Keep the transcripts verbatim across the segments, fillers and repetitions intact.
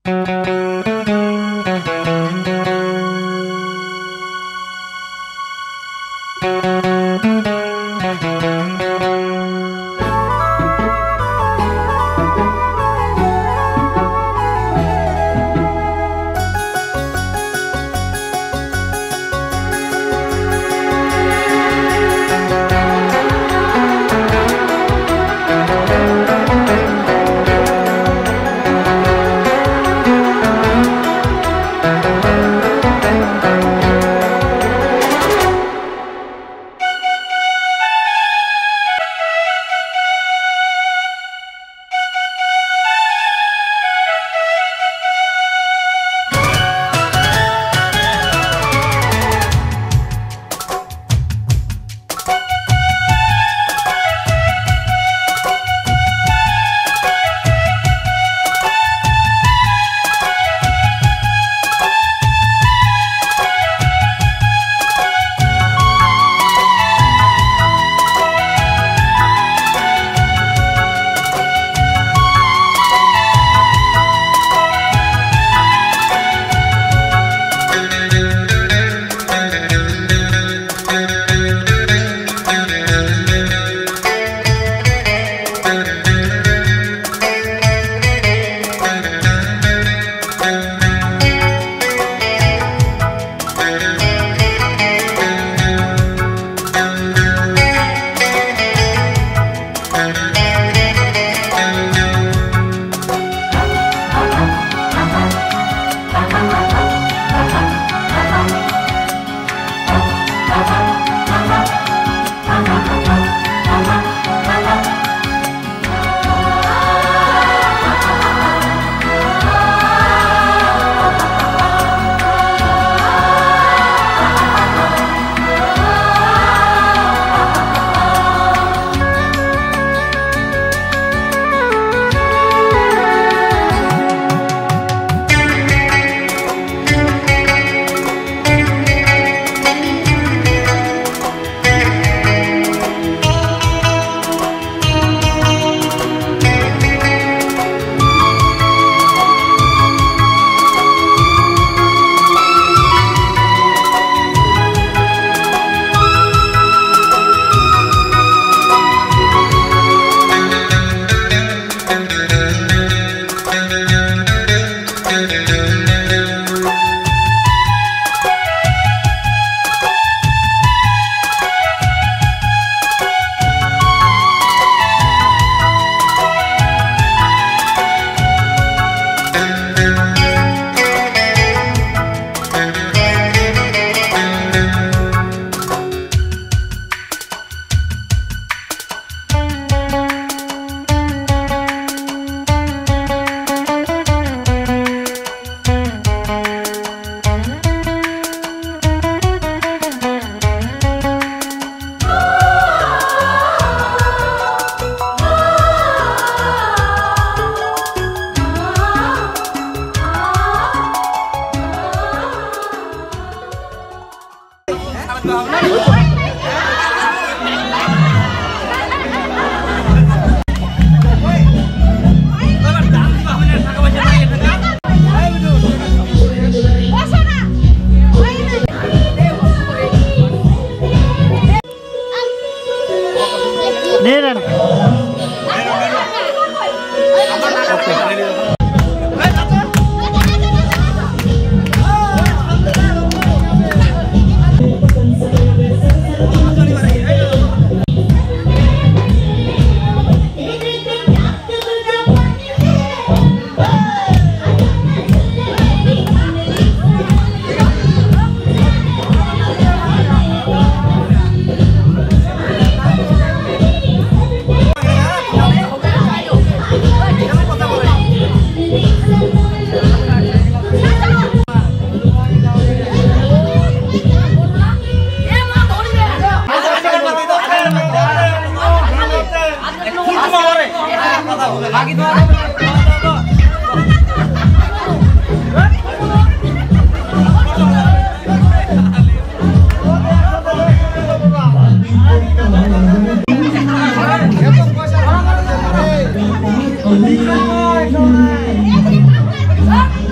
Hãy subscribe cho kênh Ghiền Mì Gõ để không bỏ lỡ những video hấp dẫn.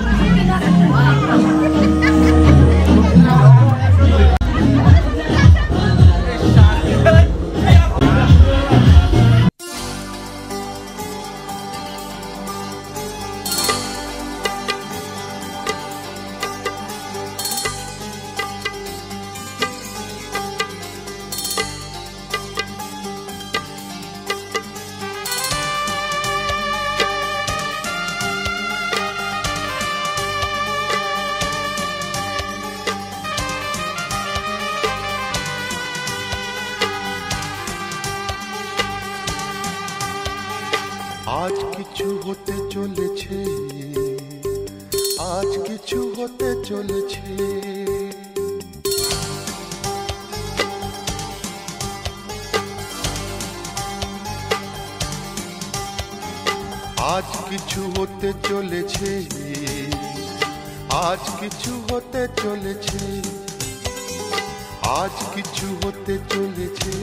হতে চলেছে, আজ কিছু হতে চলেছে। আজ কিছু হতে চলেছে, আজ কিছু হতে চলেছে, আজ কিছু হতে চলেছে,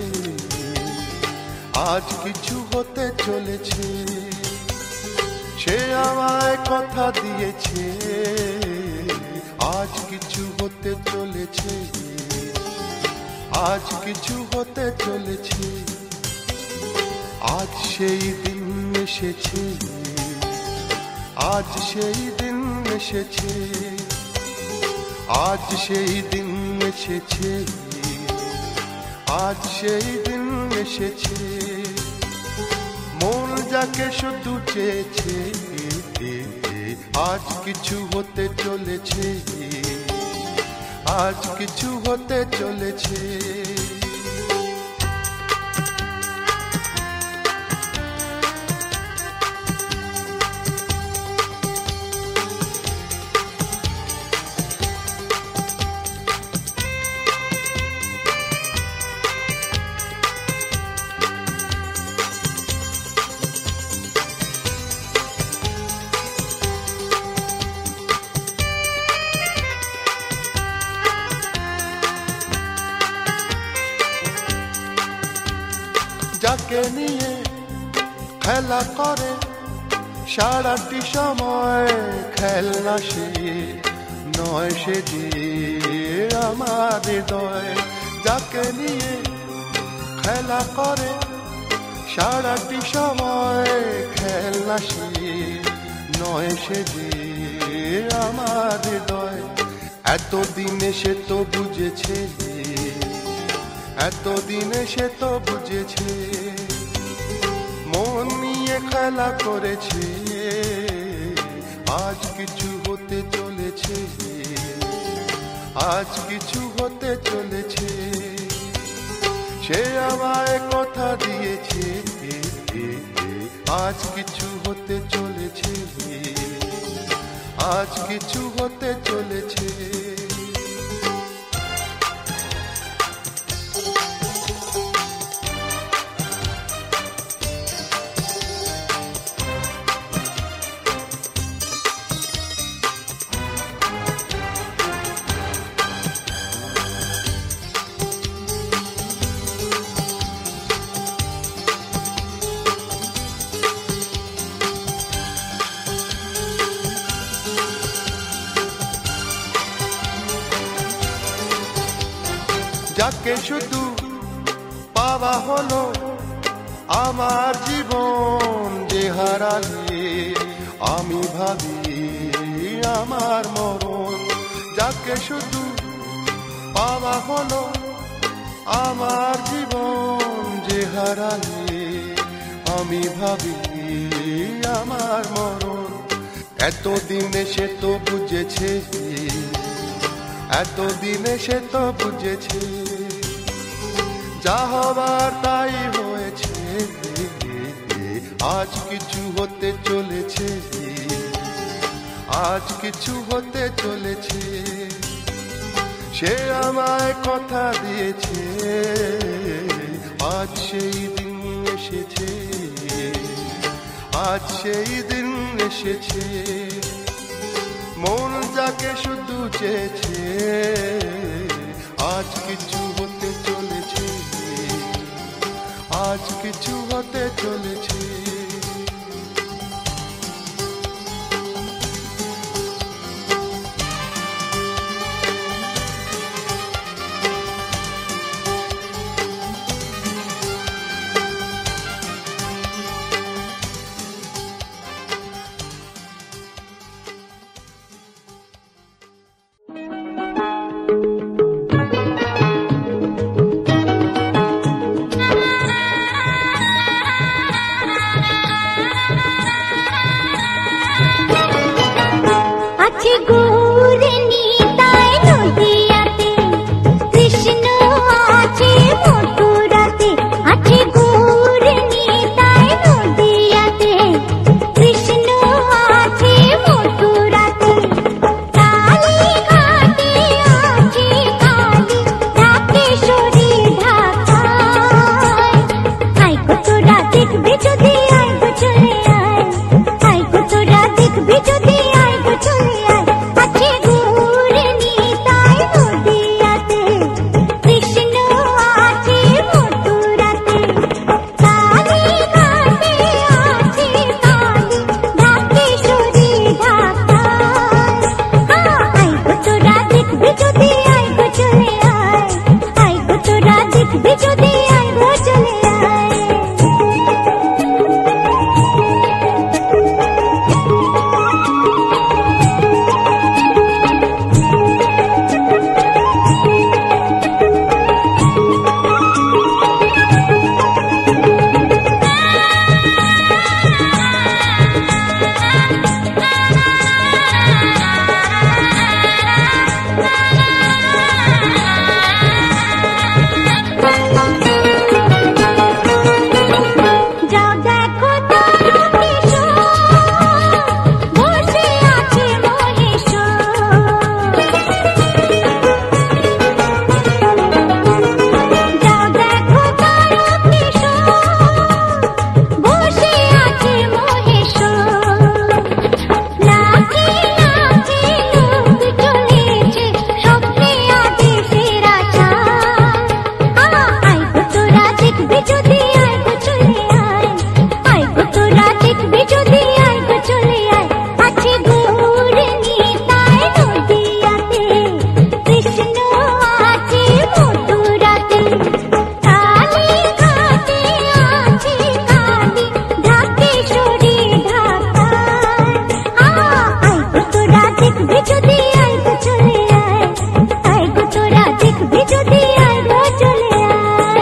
আজ কিছু হতে চলেছে। সে আমায় কথা দিয়েছে, আজ কিছু হতে চলেছে, আজ কিছু হতে চলেছে। আজ সেই দিন এসেছে, আজ সেই দিন এসেছে, আজ সেই দিন এসেছে, আজ সেই দিন এসেছে। মন যাকে শুধু চেয়েছে, আজ কিছু হতে চলেছে, আজ কিছু হতে চলেছে। যাকে নিয়ে খেলা করে সারাটি সময়, খেলনা সে নয়, সে যে আমার হৃদয়। যাকে নিয়ে খেলা করে সারাটি সময়, খেলনা সে নয়, সে যে আমার হৃদয়। এতদিনে সে তো বুঝেছে, এতদিনে সে তো বুঝেছে, মন নিয়ে খেলা করেছে, আজ কিছু হতে চলেছে, আজ কিছু হতে চলেছে। সে আমায় কথা দিয়েছে, আজ কিছু হতে চলেছে, আজ কিছু হতে চলেছে। যাকে শুধু পাওয়া হলো আমার জীবন, যে হারালে আমি ভাবি আমার মরণ। যাকে শুধু পাওয়া হলো আমার জীবন, যে হারালে আমি ভাবি আমার মরণ। এতদিনে সে তো বুঝেছে, এতদিনে সে তো বুঝেছে, যা হবার তাই হয়েছে, আজ কিছু হতে চলেছে, আজ কিছু হতে চলেছে। সে আমায় কথা দিয়েছে, আজ সেই দিন এসেছে, আজ সেই দিন এসেছে। মন যাকে শুধু চেয়েছে, আজ কিছু হতে চলেছে, আজ কিছু হতে চলেছে। কৃষ্ণ দেখবি যদি আয় গো চলে আয়, আয় গো তোরা দেখবি যদি আয় গো চলে আয়।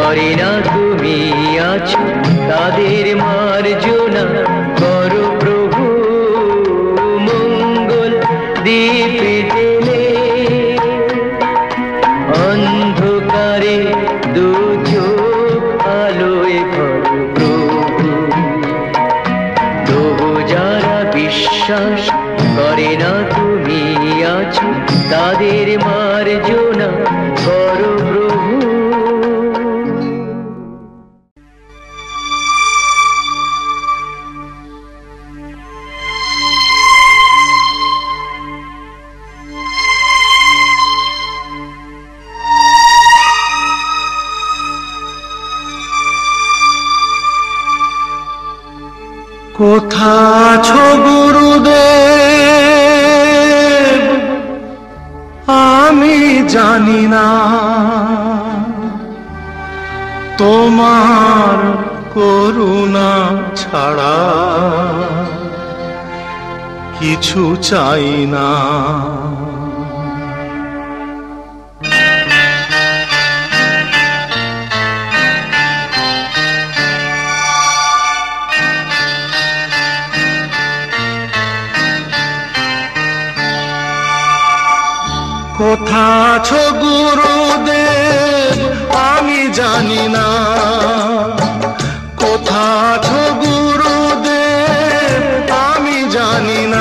করে না তুমি আছো তাদের মার্জনা করো প্রভু মঙ্গল দীপ জেলে অন্ধকারে দু চোখ আলোয় ভরো প্রভু তবু যারা বিশ্বাস করে না তুমি আছো তাদের মার্জনা করো প্রভু। কোথা আছো গুরুদেব আমি জানি না, তোমার করুণা ছাড়া কিছু চাই না। কোথা আছো গুরুদেব আমি জানি না, কোথা আছো গুরুদেব আমি জানি না।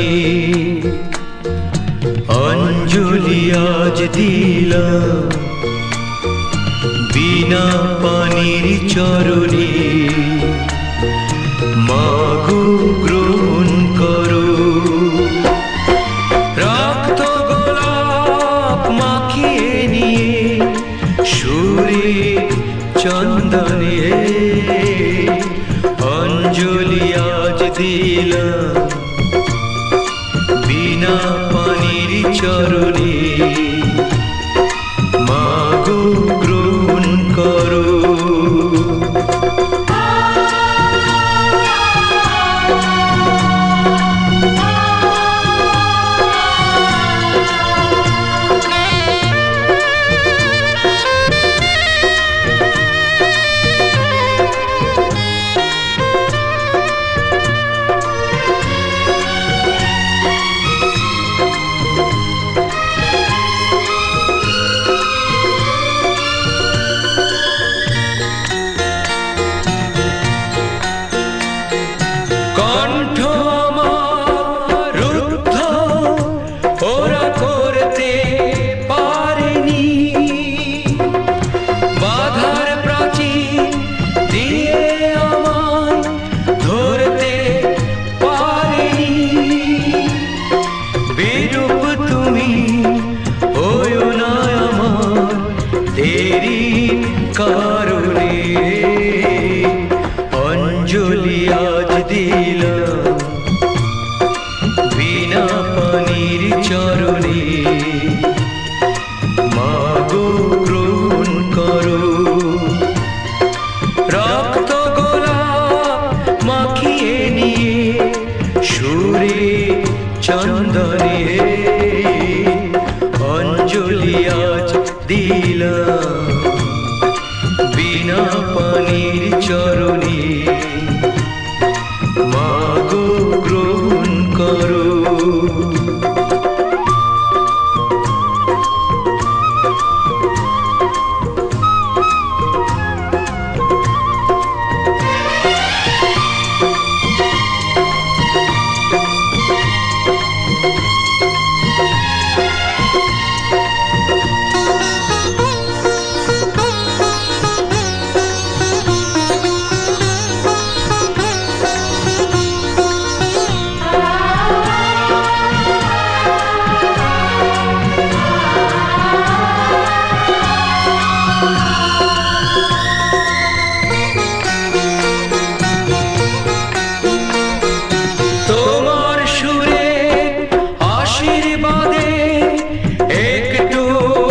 অঞ্জলি আজ দিলাম বিনা পানির চরণে, মাগো গ্রহণ করো। রক্ত গোলাপ মাখিয়ে নিয়ে সুরে চন্দনে, অঞ্জলি আজ দিলাম বিনা পানির চরণে, মাগো গ্রহণ করো। কণ্ঠ আমার রুদ্ধ ওরা করতে পারেনি, বাধার প্রাচীর দিয়ে আমায় ধরতে পারেনি। বিরূপ তুমি হয়ো না আমার দেরি কারণে, অঞ্জলি আজ দিলাম বিনা পানির চরণে, মাগো গ্রহণ করো। রক্ত গোলাপ মাখিয়ে নিয়ে সুরে চন্দনে, অঞ্জলি আজ দিলাম বিনা পানির চরণে, মাগো গ্রহণ করো। তোমার সুরে আশীর্বাদে একটু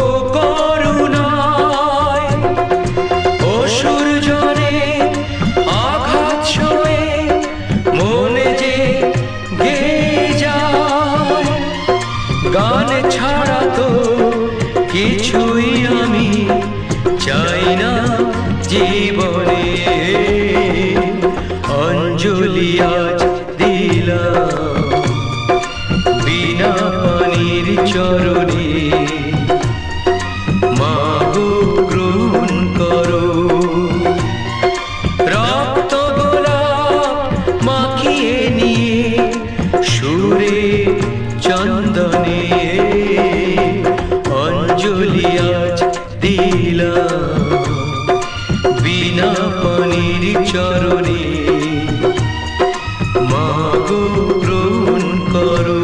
করুণায়, অসুর জনে আঘাত সয়ে মনে যে গেয়ে যায়। গান ছাড়া তো কিছুই আমি চাই না জীবনে, অঞ্জলি আজ দিলাম বিনা পানির চরণে, মাগো গ্রহণ করো। রক্ত গোলাপ মাখিয়ে নিয়ে সুরে চন্দনে, অঞ্জলি আজ দিলাম বিনা পানির চরণে, মাগো গ্রহণ করো।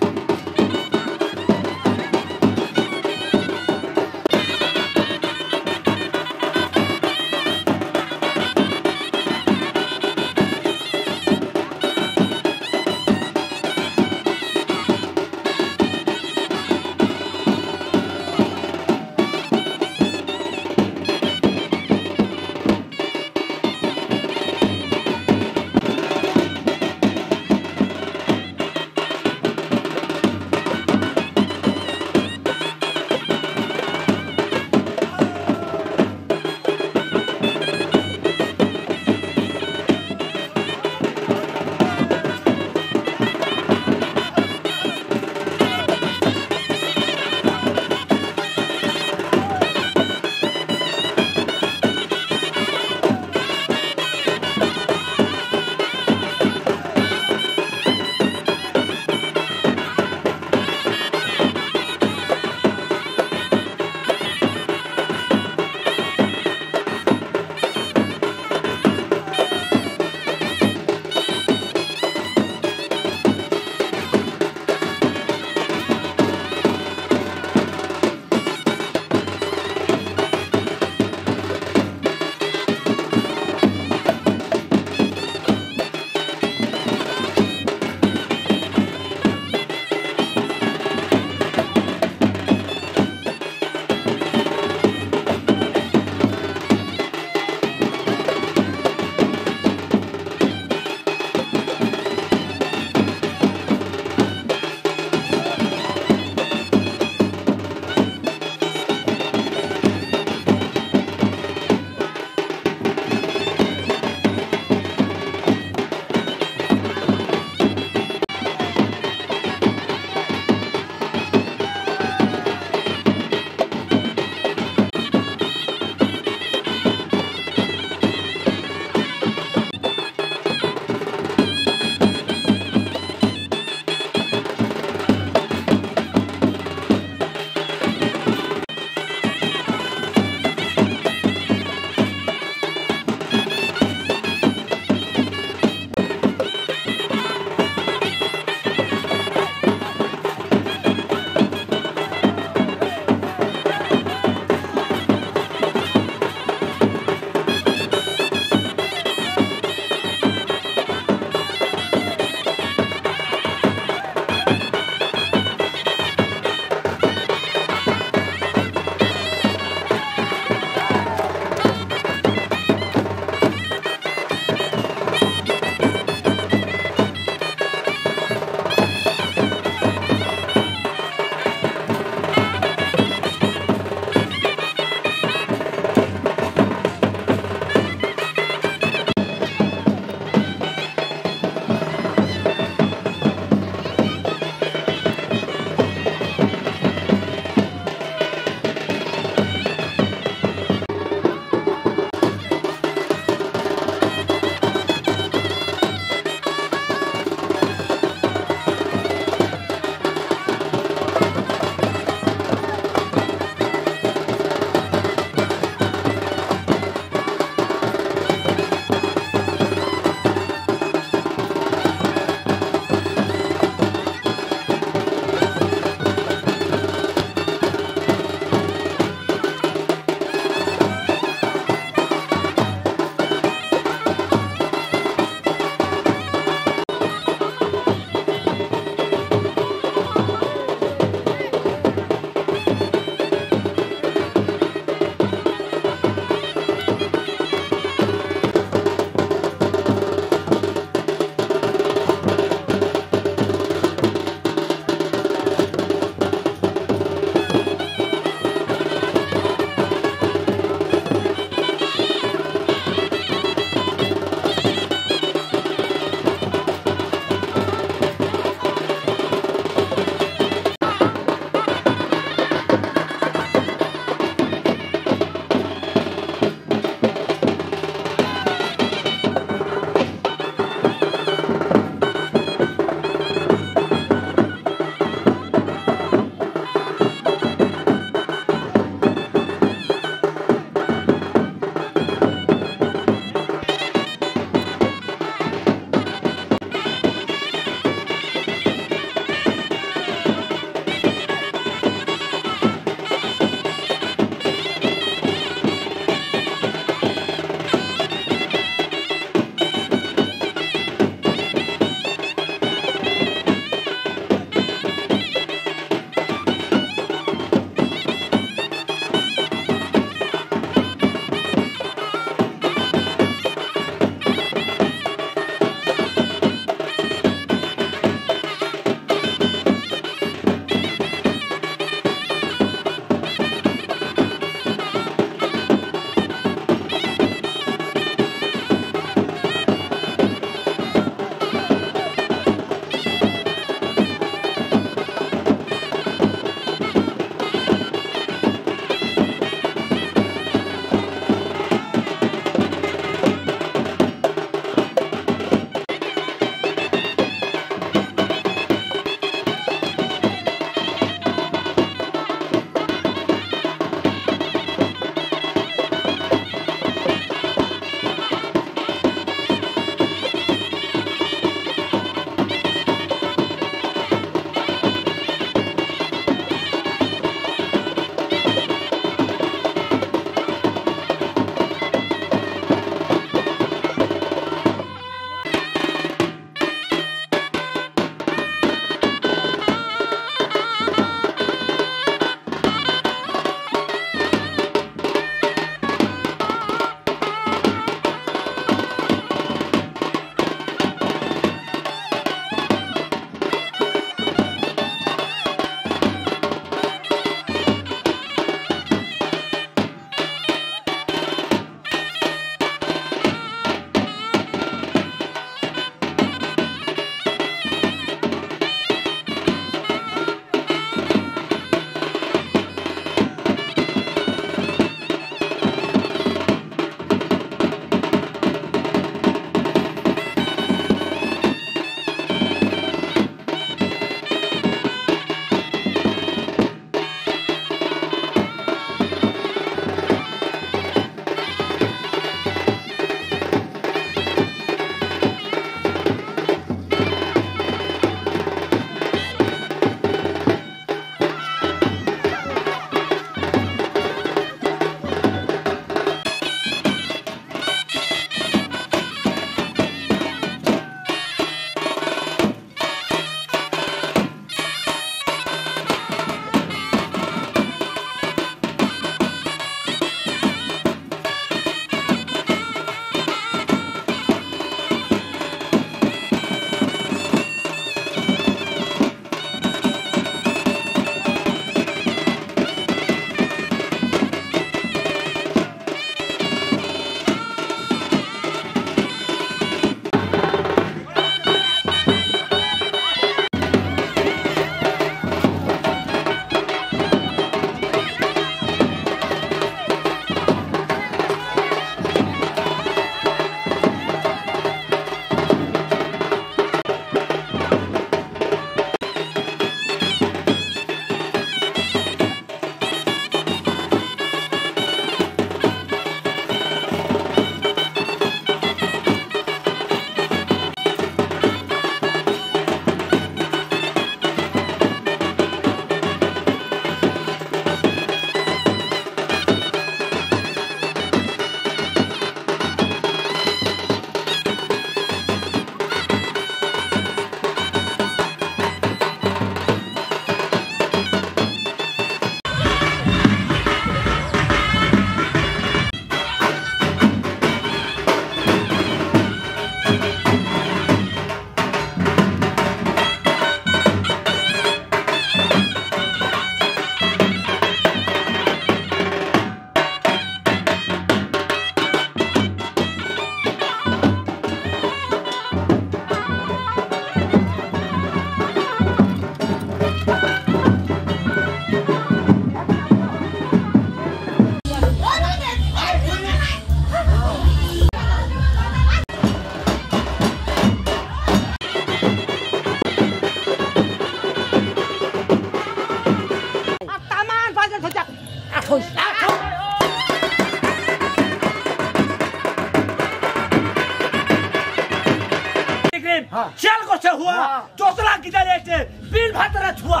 भातरा छुआ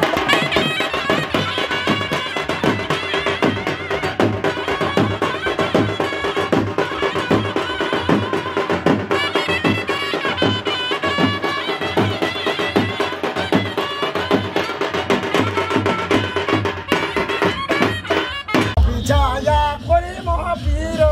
বিজয়া করে মহাবীর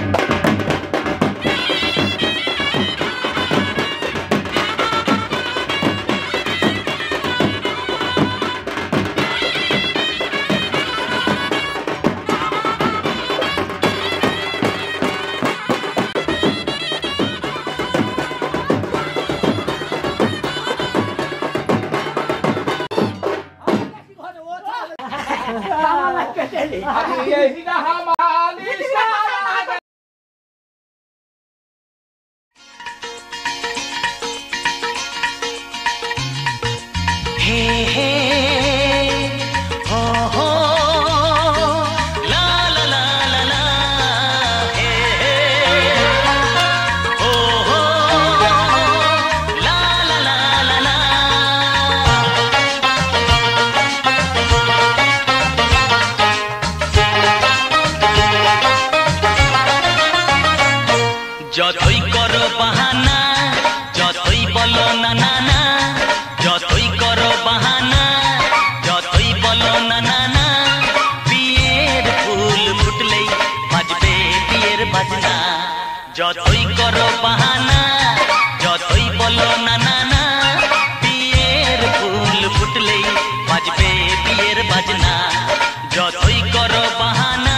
যতই করো বাহানা যতই বলো না না না যতই করো বাহানা যতই বলো না না না বিয়ের ফুল ফুটলেই বাজবে বিয়ের বাজনা যতই করো বাহানা যতই বলো না না না বিয়ের ফুল ফুটলেই বাজবে বিয়ের বাজনা যতই করো বাহানা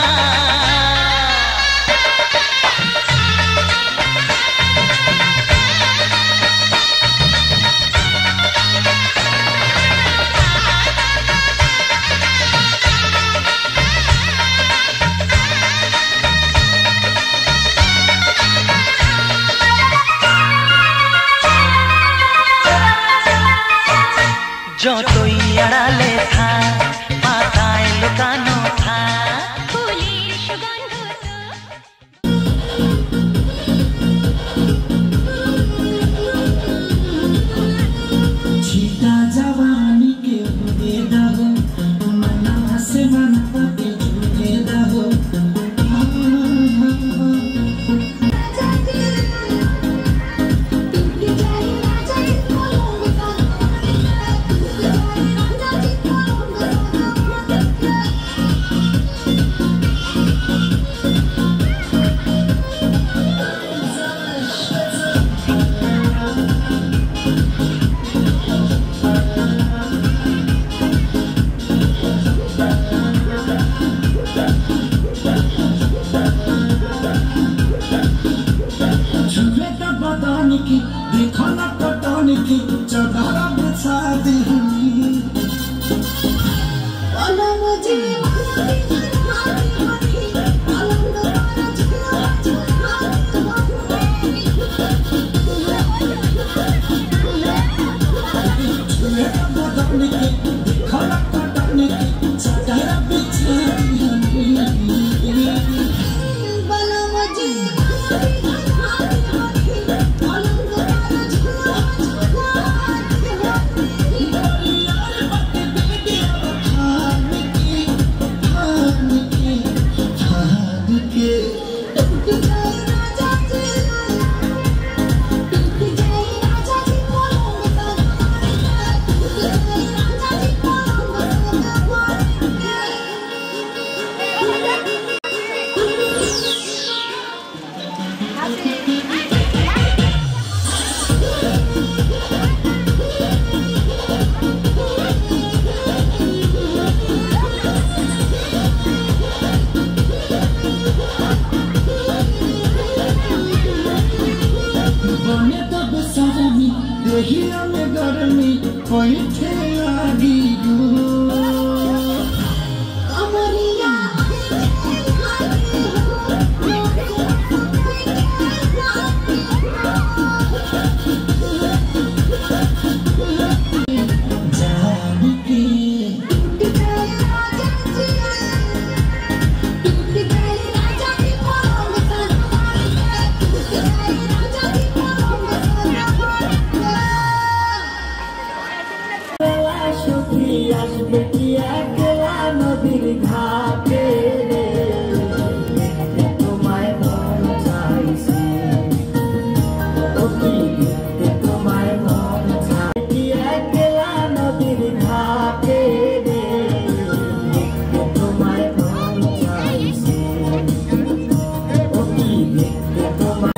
যতই আড়ালে থা পাতায় লুকানো থা ফুলের সুগন্ধ छीटा जवानी के बुदे दबो मना से मना के झूठे दबो झूले का बदान की देखो ना पटान की चौधारा बिछा दी झूले का बदान की देखो ना पटान की चौधारा बिछा बैठे आगी সখী আসবে কি একলা নদীর ঘাটে রে তোমায় মন চাইছে ও কি দেখতে তোমায় মন চাই কি একলা নদীর ঘাটে রে তোমায় মন চাইছে ও কি দেখতে তোমায়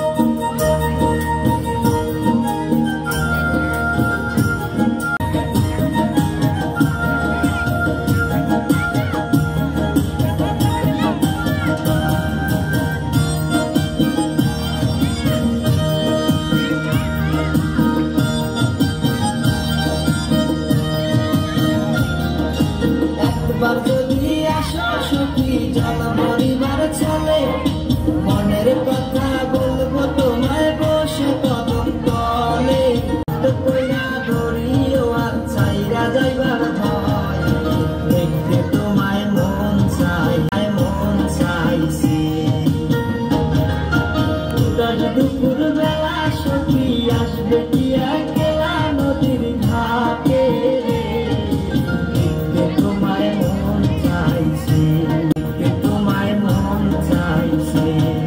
একবার যদি আসো সখী জল মরিবার চলে মনের কথা বলবো তোমায় বসে কদম তলে কইরা ধরিও আর চাইরা যাইবার ভয় দেখতে তোমায় মন চাই মন চাইছি দুপুর বেলা সখী আসবে কি একলা নদীর ঘাটে রে তোমায় মন চাইছে তোমায় মন চাইছে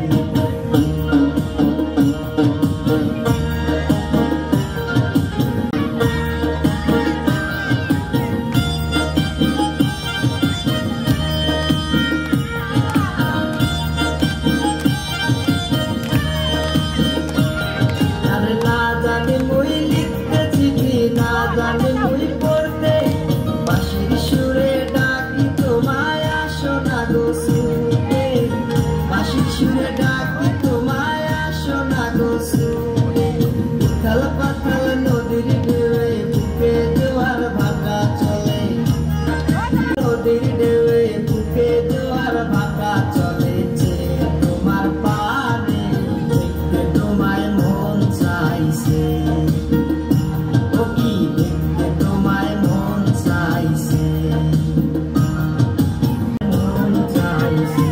আরে না জানি মুই লিখতেছি কি না জানি মুই পড়তে বাঁশির সুরে ডাকি তোমায় আসো না গো শুনতে বাঁশির সুরে ডাকি তোমায় আসো না গো শুনতে উথাল পাথাল নদীর ঢেউয়ে বুকে জোয়ার ভাটা চলে নদীর ঢেউয়ে বুকে জোয়ার ভাটা চলেছে তোমার পানে দেখতে তোমায় মন চাইছে ও কি দেখতে তোমায় মন চাইছে মন চাইছে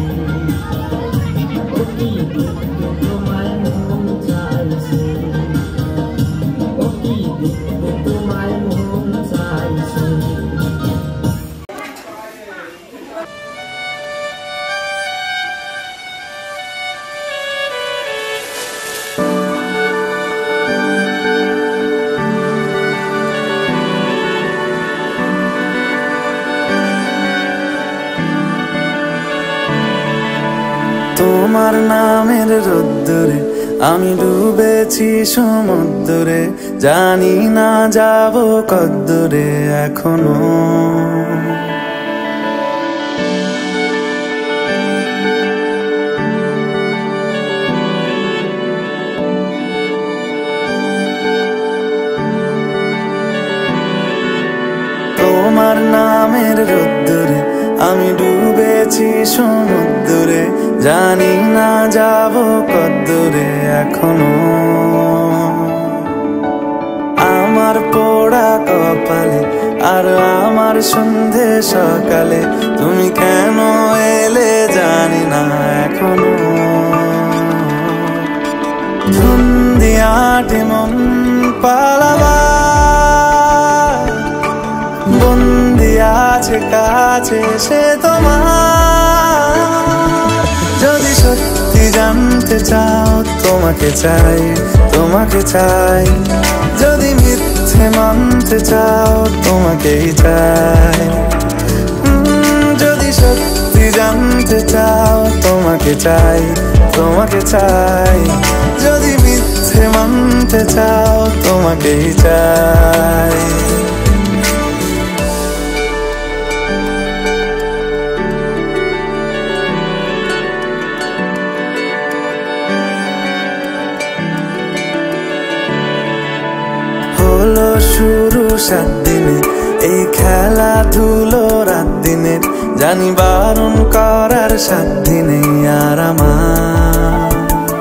ও কি দেখতে তোমায় মন চাইছে ও কি দেখতে তোমায় মন চাইছে তোমার নামের রোদ্দুরে আমি ডুবেছি সমুদ্রে জানি না যাব কদ্দুরে এখনো তোমার নামের রোদ্দুরে আমি ডুবেছি সমুদ্রে জানি না যাব কদ্দুরে এখনো আমার পোড়া কপালে আর আমার সন্ধে সকালে তুমি কেন এলে জানি না এখনো ধুন্দিয়াটি মন পালাবা বন্দি আছে কাছে সে তোমার যদি সত্যি জানতে চাও তোমাকে চাই তোমাকে চাই যদি মিথ্যে মানতে চাও তোমাকেই চাই যদি সত্যি জানতে চাও তোমাকে চাই তোমাকে চাই যদি মিথ্যে মানতে চাও তোমাকেই চাই হলো শুরু সাত দিনে এই খেলাধুলো রাত দিনে জানি বারণ করার সাত দিনে আর আমার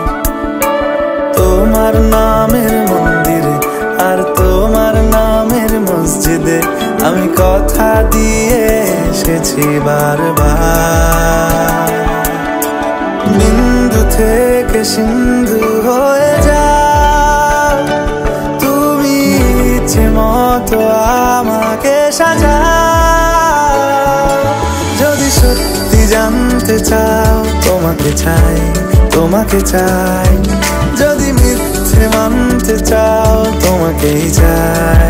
তোমার নামের মন্দিরে আর তোমার নামের মসজিদে আমি কথা দিয়ে এসেছি বারবার বিন্দু থেকে সিন্ধু হয়ে যাও তুমি ইচ্ছে মতো আমাকে সাজাও। যদি সত্যি জানতে চাও তোমাকে চাই, তোমাকে চাই। যদি মিথ্যে মানতে চাও তোমাকেই চাই।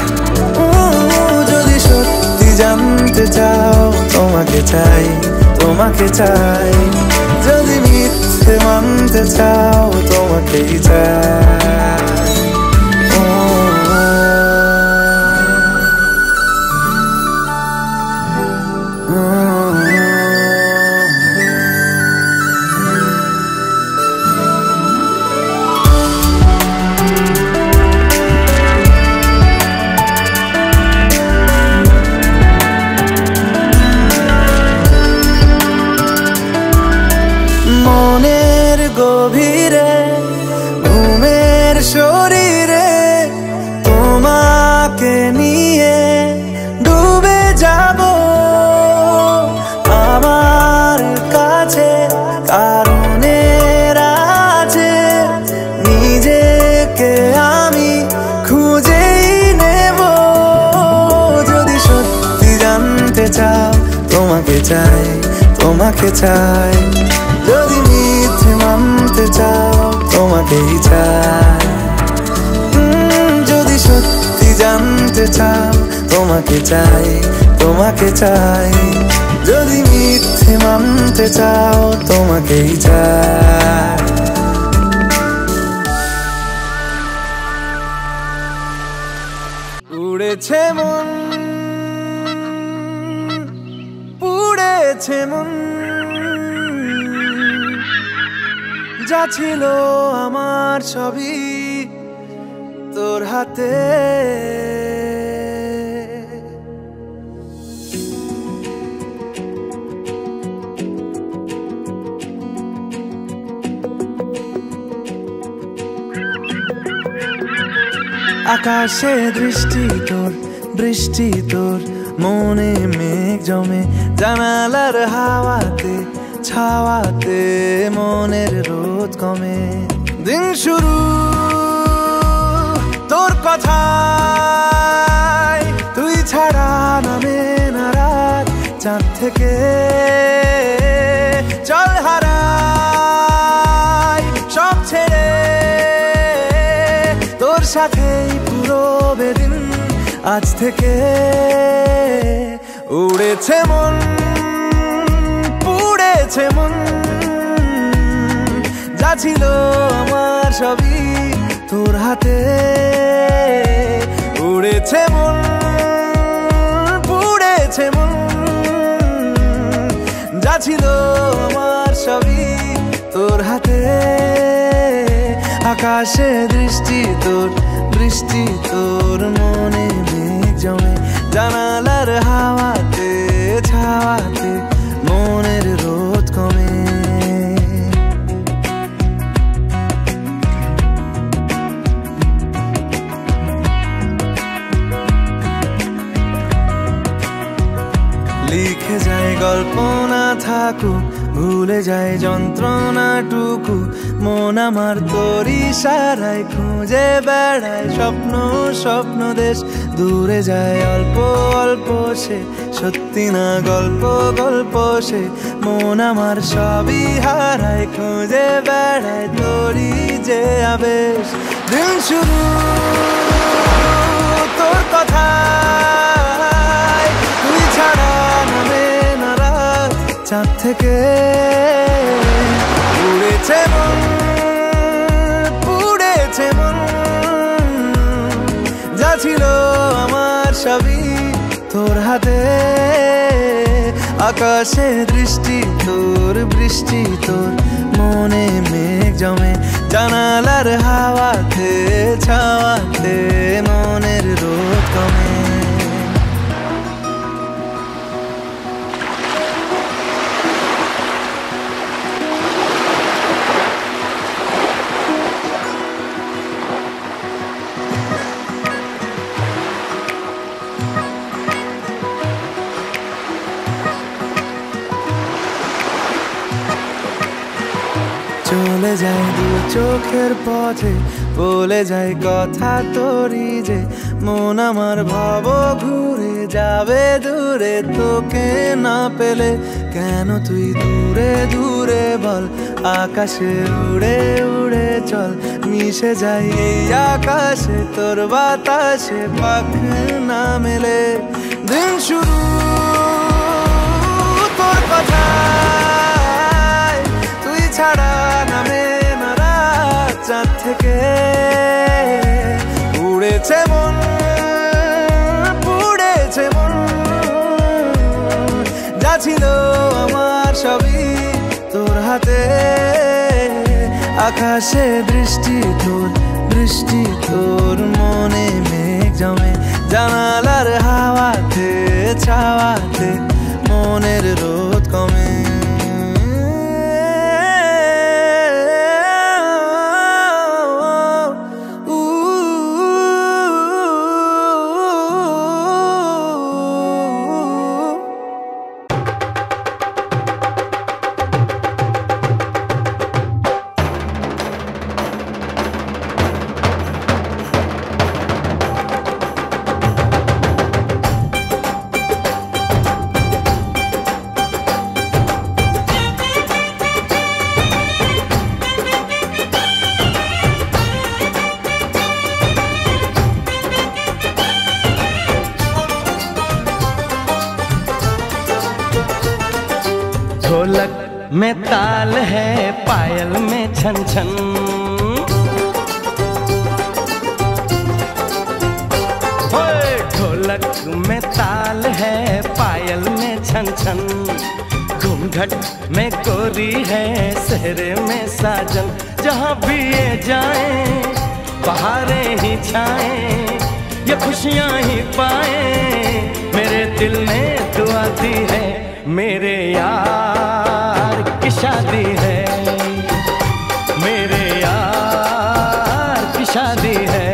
যদি সত্যি জানতে চাও তোমাকে চাই, তোমাকে চাই। যদি মিথ্যে মানতে চাও তোমাকেই চাই। মনের গভীরে ঘুমের শরীরে তোমাকে নিয়ে ডুবে যাব। আমার কাছে কারণের আছে, নিজেকে আমি খুঁজেই নেব। যদি সত্যি জানতে চাও তোমাকে চাই, তোমাকে চাই। যদি মিথ্যে মানতে চাও তোমাকেই চাই। যদি সত্যি জানতে চাও তোমাকে চাই, তোমাকে চাই। যদি মিথ্যে মানতে চাও তোমাকেই চাই। উড়েছে মন, পুড়েছে মন, যা ছিল আমার সবই তোর হাতে। আকাশে দৃষ্টি তোর, বৃষ্টি তোর, মনে মেঘ জমে, জানালার হাওয়াতে ছাওয়াতে মনের রোদ কমে। দিন শুরু তোর কথায়, তুই ছাড়া নামে না রাত। চাঁদ থেকে চল হারাই সব ছেড়ে, তোর সাথেই পুরো বেদিন আজ থেকে। উড়েছে মন, পুড়েছে মন, যা ছিল আমার সবই তোর হাতে। উড়েছে মন, পুড়েছে মন, যা ছিল আমার সবই তোর হাতে। আকাশে দৃষ্টি তোর, বৃষ্টি তোর, মনে মেঘ জমে, জানালার হাওয়াতে ছাওয়াতে মনের রোদ কমে। লিখে যায় গল্প না থাকুক, ভুলে যায় যন্ত্রণাটুকু। মন আমার তোর ইশারায় খুঁজে বেড়ায় স্বপ্ন, স্বপ্ন দেশ। দূরে যায় অল্প অল্প সে, সত্যি না গল্প, গল্প সে। মন আমার সবই হারায় খুঁজে বেড়ায় তোরই যে আবেশ। দিন শুরু তোর কথায়, তুই ছাড়া নামে না রাত। চাঁদ থেকে উড়েছে মন, পুড়েছে মন, যা ছিল আমার সবই তোর হাতে। আকাশে দৃষ্টি তোর, বৃষ্টি তোর, মনে মেঘ জমে, জানালার হাওয়াতে ছাওয়াতে মনের রোদ কমে। চলে যায় দু চোখের পথে, বলে যায় কথা তোরই যে মন আমার ভাব ঘুরে যাবে দূরে তোকে না পেলে কেন তুই দূরে দূরে বল আকাশে উড়ে উড়ে চল মিশে যাই এই আকাশে তোর বাতাসে পাখ না মেলে দিন শুরু তোর কথায় তুই ছাড়া নামে না রাত চাঁদ থেকে উড়েছে মন পুড়েছে মন যা ছিল আমার সবই তোর হাতে আকাশে দৃষ্টি তোর বৃষ্টি তোর মনে মেঘ জমে জানালার হাওয়াতে ছাওয়াতে মনের রোদ কমে ढोलक में ताल है पायल में छन छन ढोलक में ताल है पायल में छन छन घूंघट में गोरी है सहरे में साजन जहाँ भी ये जाए बहारें ही छाए ये खुशियाँ ही पाए मेरे दिल ने दुआ दी है मेरे यार की शादी है मेरे यार की शादी है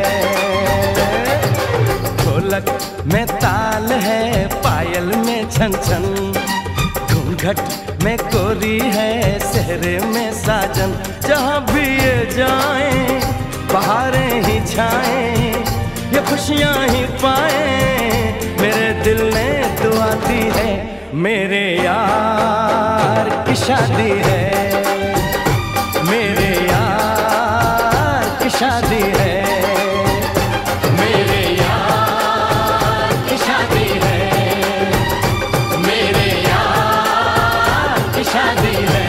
ढोलक में ताल है पायल में छन छन घूंघट में गोरी है सहरे में साजन जहाँ भी ये जाए बहारें ही छाए ये खुशियाँ ही पाए मेरे दिल ने दुआ दी है मेरे यार की शादी है मेरे यार की शादी है मेरे यार की शादी है मेरे यार की शादी है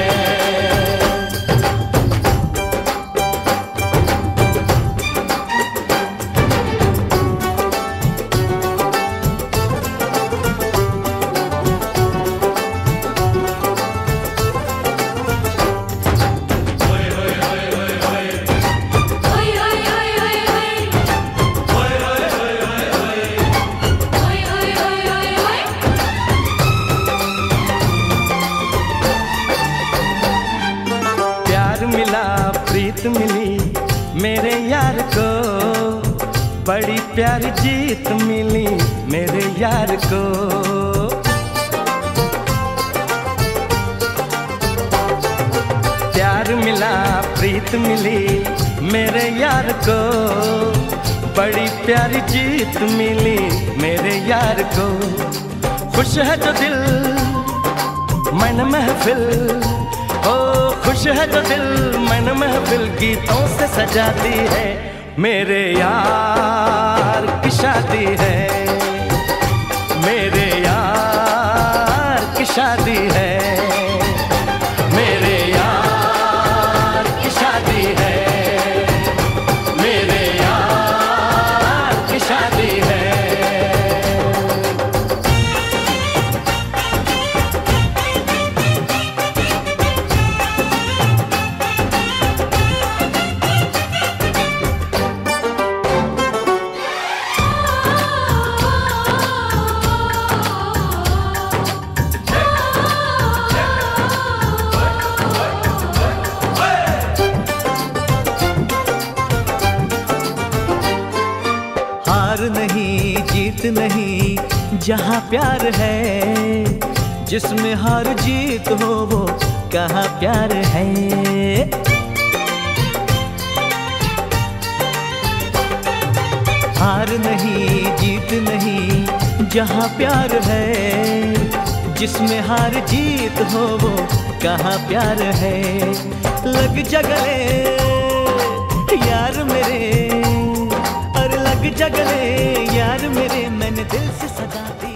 प्रीत मिली मेरे यार को बड़ी प्यारी जीत मिली मेरे यार को प्यार मिला प्रीत मिली मेरे यार को बड़ी प्यारी जीत मिली मेरे यार को खुश है जो दिल मन महफिल ओ खुश है जो दिल मन महफिल गीतों से सजाती है मेरे यार की शादी है मेरे यार की शादी है मेरे यार की शादी है मेरे यार की शादी है नहीं जीत नहीं जहाँ प्यार है जिसमें हार जीत हो वो कहाँ प्यार है हार नहीं जीत नहीं, जहाँ प्यार है जिसमें हार जीत हो वो कहाँ प्यार है। लग जा गले यार मेरे, और लग जा गले यार मेरे, मैंने दिल से सजा दी।